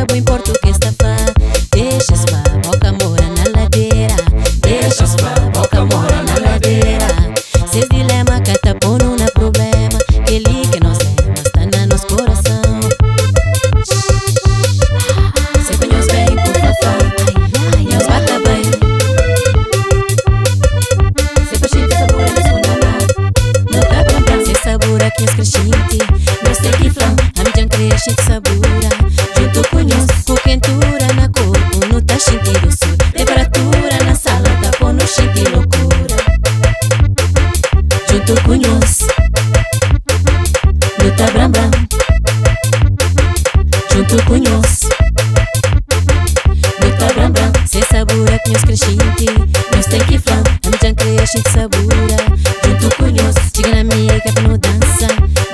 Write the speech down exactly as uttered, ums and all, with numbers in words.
música boa em português tá fã. Deixa as boca mora na ladeira. Deixa as boca mora na ladeira. Seus dilema que tá pondo na problema. Que li que nós lemos tá na nosso coração. Se banhos bem por fafá, nós bata bem. Se pachita sabor na sua lá. Não tá pra pra se sabor aqui es crescente. Nós tem que flam, a mídia crescente sabura. Junto com nós, com quentura na corpo, não tá sentindo sur. Temperatura na sala, tá pondo sentindo loucura. Junto com nós, não tá bram bram. Junto com nós, não tá bram bram. Se sabura que nós crescente, nós tem que flam, a mídia crescente sabura. Junto com nós, chega na mica pra não dança.